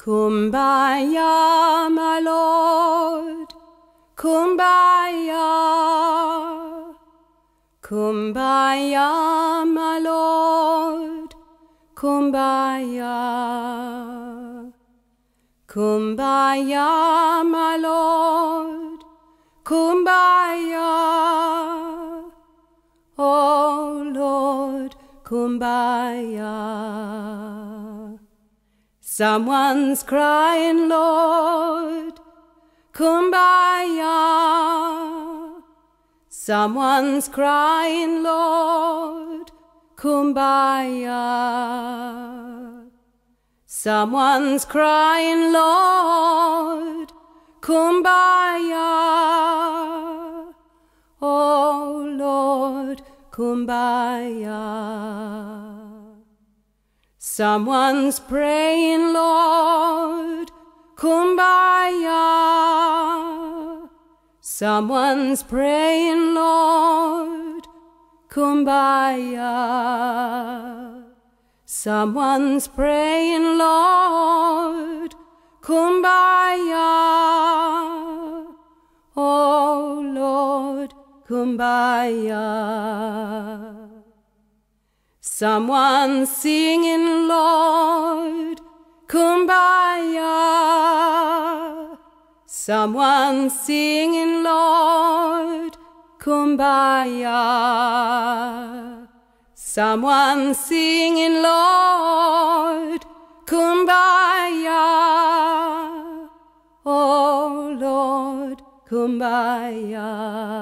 Kumbaya, my Lord, Kumbaya, Kumbaya, my Lord, Kumbaya, Kumbaya, my Lord, Kumbaya, oh Lord, Kumbaya. Someone's crying, Lord, Kumbaya. Someone's crying, Lord, Kumbaya. Someone's crying, Lord, Kumbaya. Oh Lord, Kumbaya. Someone's praying, Lord, Kumbaya. Someone's praying, Lord, Kumbaya. Someone's praying, Lord, Kumbaya. Oh Lord, Kumbaya. Someone's singing, Lord, Kumbaya. Someone's singing, Lord, Kumbaya. Someone's singing, Lord, Kumbaya. Oh Lord, Kumbaya.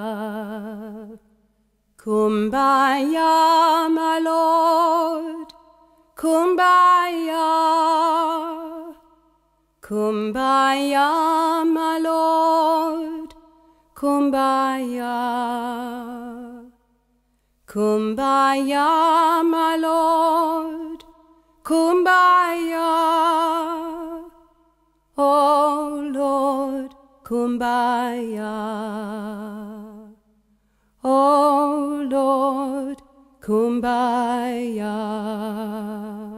Kumbaya, my Lord, Kumbaya. Kumbaya, my Lord, Kumbaya. Kumbaya, my Lord, Kumbaya. Oh Lord, Kumbaya. Oh Lord, Kumbaya.